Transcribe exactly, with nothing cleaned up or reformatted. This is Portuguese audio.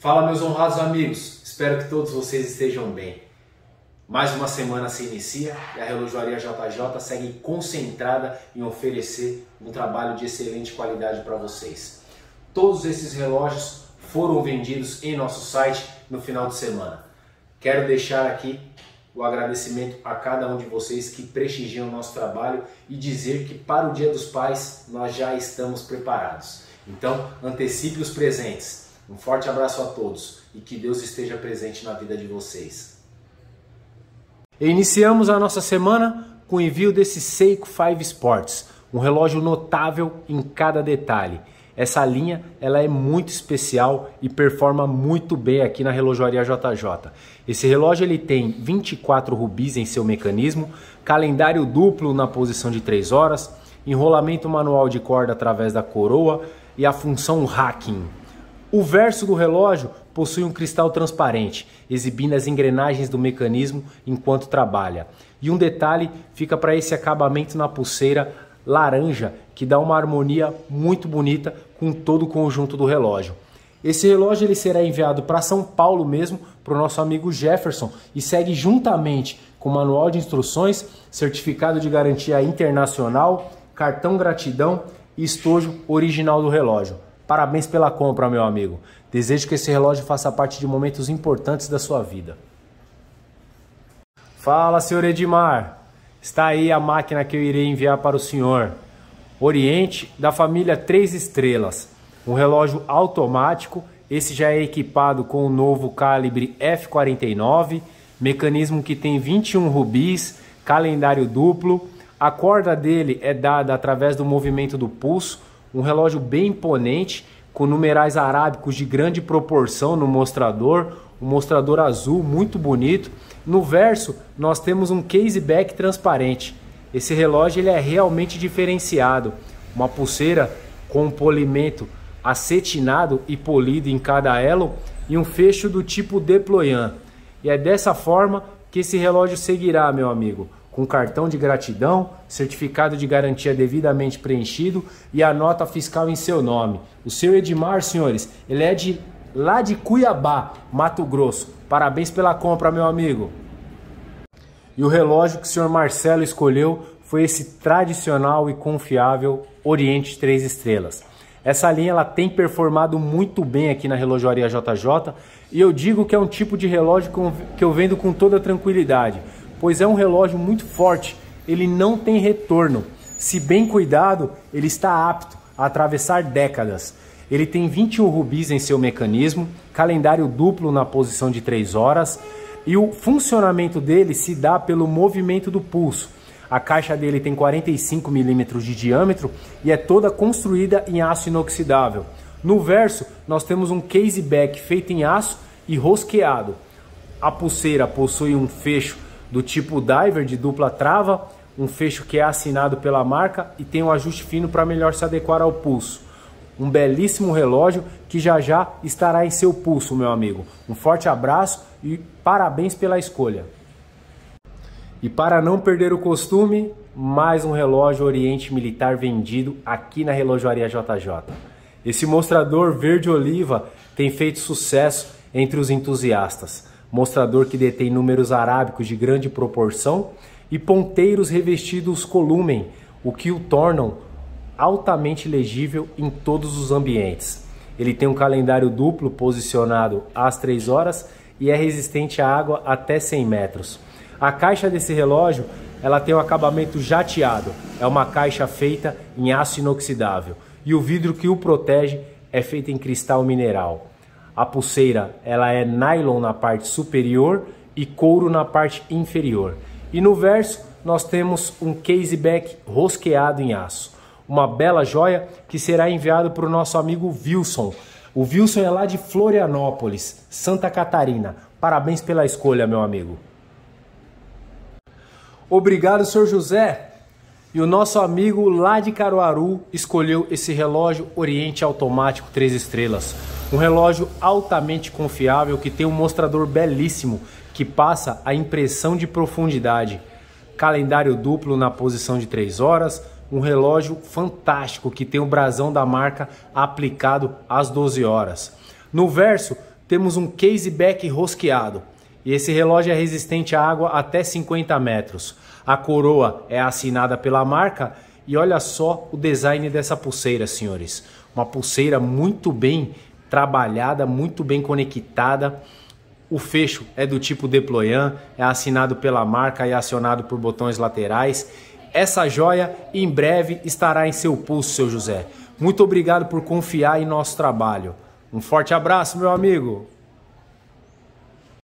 Fala, meus honrados amigos, espero que todos vocês estejam bem. Mais uma semana se inicia e a Relojoaria J J segue concentrada em oferecer um trabalho de excelente qualidade para vocês. Todos esses relógios foram vendidos em nosso site no final de semana. Quero deixar aqui o agradecimento a cada um de vocês que prestigiam o nosso trabalho e dizer que para o Dia dos Pais nós já estamos preparados. Então, antecipe os presentes. Um forte abraço a todos e que Deus esteja presente na vida de vocês. Iniciamos a nossa semana com o envio desse Seiko cinco Sports, um relógio notável em cada detalhe. Essa linha ela é muito especial e performa muito bem aqui na Relojoaria J J. Esse relógio ele tem vinte e quatro rubis em seu mecanismo, calendário duplo na posição de três horas, enrolamento manual de corda através da coroa e a função hacking. O verso do relógio possui um cristal transparente, exibindo as engrenagens do mecanismo enquanto trabalha. E um detalhe fica para esse acabamento na pulseira laranja, que dá uma harmonia muito bonita com todo o conjunto do relógio. Esse relógio ele será enviado para São Paulo mesmo, para o nosso amigo Jefferson, e segue juntamente com manual de instruções, certificado de garantia internacional, cartão gratidão e estojo original do relógio. Parabéns pela compra, meu amigo. Desejo que esse relógio faça parte de momentos importantes da sua vida. Fala, senhor Edmar. Está aí a máquina que eu irei enviar para o senhor. Oriente, da família três estrelas. Um relógio automático. Esse já é equipado com o novo calibre F quarenta e nove. Mecanismo que tem vinte e um rubis. Calendário duplo. A corda dele é dada através do movimento do pulso. Um relógio bem imponente, com numerais arábicos de grande proporção no mostrador, um mostrador azul muito bonito. No verso nós temos um case back transparente. Esse relógio ele é realmente diferenciado, uma pulseira com um polimento acetinado e polido em cada elo e um fecho do tipo deployant. E é dessa forma que esse relógio seguirá, meu amigo, com cartão de gratidão, certificado de garantia devidamente preenchido e a nota fiscal em seu nome. O seu Edmar, senhores, ele é de lá de Cuiabá, Mato Grosso. Parabéns pela compra, meu amigo. E o relógio que o senhor Marcelo escolheu foi esse tradicional e confiável Oriente três estrelas. Essa linha ela tem performado muito bem aqui na Relojoaria J J e eu digo que é um tipo de relógio que eu vendo com toda tranquilidade, pois é um relógio muito forte, ele não tem retorno. Se bem cuidado, ele está apto a atravessar décadas. Ele tem vinte e um rubis em seu mecanismo, calendário duplo na posição de três horas e o funcionamento dele se dá pelo movimento do pulso. A caixa dele tem quarenta e cinco milímetros de diâmetro e é toda construída em aço inoxidável. No verso, nós temos um case back feito em aço e rosqueado. A pulseira possui um fecho do tipo diver de dupla trava, um fecho que é assinado pela marca e tem um ajuste fino para melhor se adequar ao pulso. Um belíssimo relógio que já já estará em seu pulso, meu amigo. Um forte abraço e parabéns pela escolha. E para não perder o costume, mais um relógio Oriente Militar vendido aqui na Relojoaria J J. Esse mostrador verde oliva tem feito sucesso entre os entusiastas. Mostrador que detém números arábicos de grande proporção e ponteiros revestidos columen, o que o tornam altamente legível em todos os ambientes. Ele tem um calendário duplo posicionado às três horas e é resistente à água até cem metros. A caixa desse relógio ela tem um acabamento jateado, é uma caixa feita em aço inoxidável e o vidro que o protege é feito em cristal mineral. A pulseira ela é nylon na parte superior e couro na parte inferior. E no verso nós temos um case back rosqueado em aço. Uma bela joia que será enviado para o nosso amigo Wilson. O Wilson é lá de Florianópolis, Santa Catarina. Parabéns pela escolha, meu amigo. Obrigado, senhor José. E o nosso amigo lá de Caruaru escolheu esse relógio Oriente Automático três estrelas. Um relógio altamente confiável que tem um mostrador belíssimo que passa a impressão de profundidade. Calendário duplo na posição de três horas, um relógio fantástico que tem o brasão da marca aplicado às doze horas. No verso temos um case back rosqueado. E esse relógio é resistente à água até cinquenta metros. A coroa é assinada pela marca e olha só o design dessa pulseira, senhores. Uma pulseira muito bem trabalhada, muito bem conectada. O fecho é do tipo deployant, é assinado pela marca e acionado por botões laterais. Essa joia em breve estará em seu pulso, seu José. Muito obrigado por confiar em nosso trabalho. Um forte abraço, meu amigo!